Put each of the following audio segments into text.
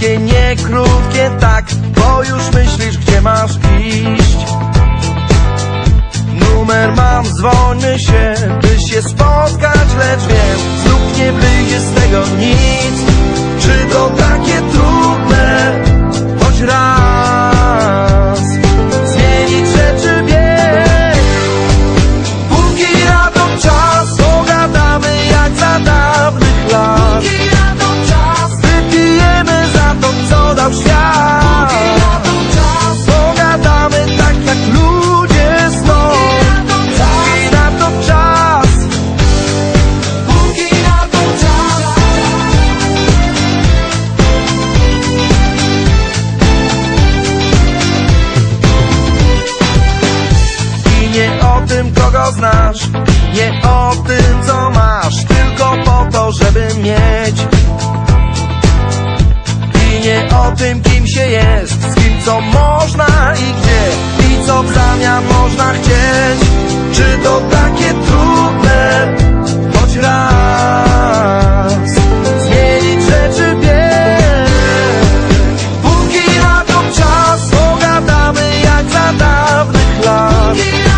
szybkie, nie krótkie, tak, bo już myślisz, gdzie masz iść. Numer mam, dzwońmy się, by się spotkać, lecz wiem, znów nie wyjdzie z tego nic. Czy to takie trudne, choć raz zmienić rzeczy bieg? Póki na to czas, pogadamy jak za dawnych lat. Wypijemy za to, co dał świat. Pogadamy tak jak ludzie sną. Póki na to czas. Póki na to czas. I nie o tym, kogo znasz, nie o tym, co masz, tylko po to, żeby mieć. I nie o tym, kim się jest, z kim co można i gdzie, i co w zamian można chcieć. Czy to takie trudne, choć raz zmienić rzeczy bieg? Póki na to czas, pogadamy jak za dawnych lat.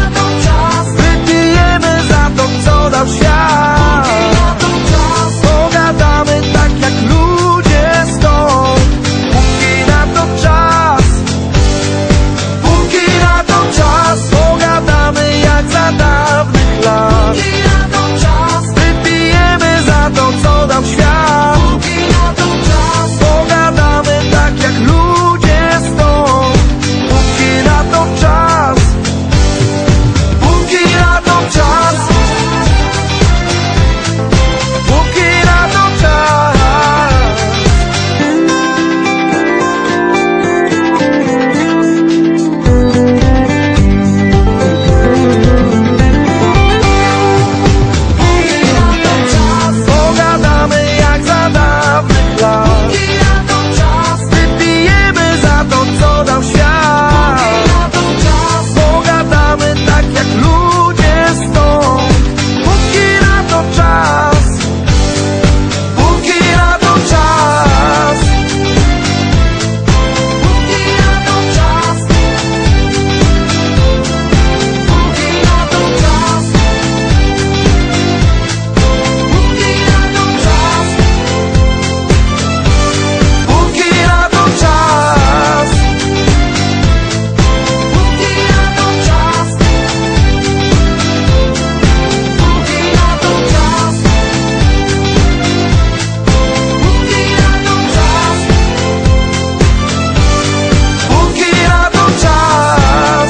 Wypijemy za to, co dał świat. Pogadamy tak jak ludzie stąd. Póki na to czas. Póki na to czas. Pogadamy jak za dawnych lat. Wypijemy za to, co dał świat. Pogadamy tak jak ludzie stąd. Póki na to czas. Póki na to czas. Póki na to czas. Pogadamy jak za dawnych lat. Wypijemy za to, co dał świat. Pogadamy tak jak ludzie stąd. Póki na to czas. Póki na to czas. Póki na to czas. Póki na to czas. Póki na to czas. Póki na to czas. Póki na to czas. Póki na to czas. Póki na to czas.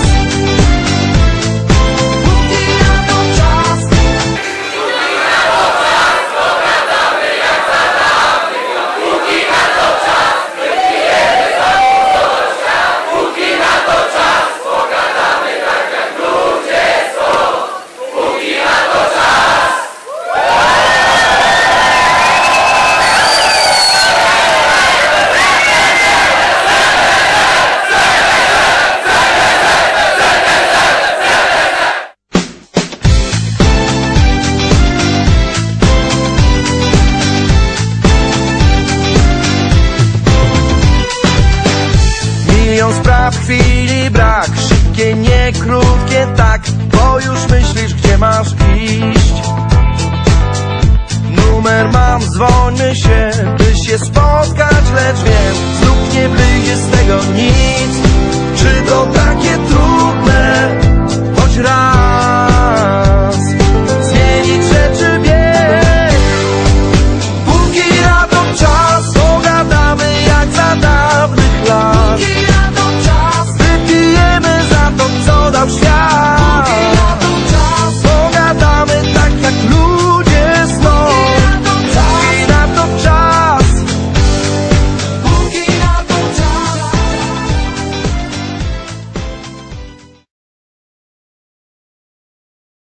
Milion spraw, chwili brak, szybkie, nie krótkie, tak, bo już myślisz, gdzie masz iść. Numer mam, dzwońmy się, by się spotkać, lecz wiem, znów nie wyjdzie z tego nic. Czy to takie trudne?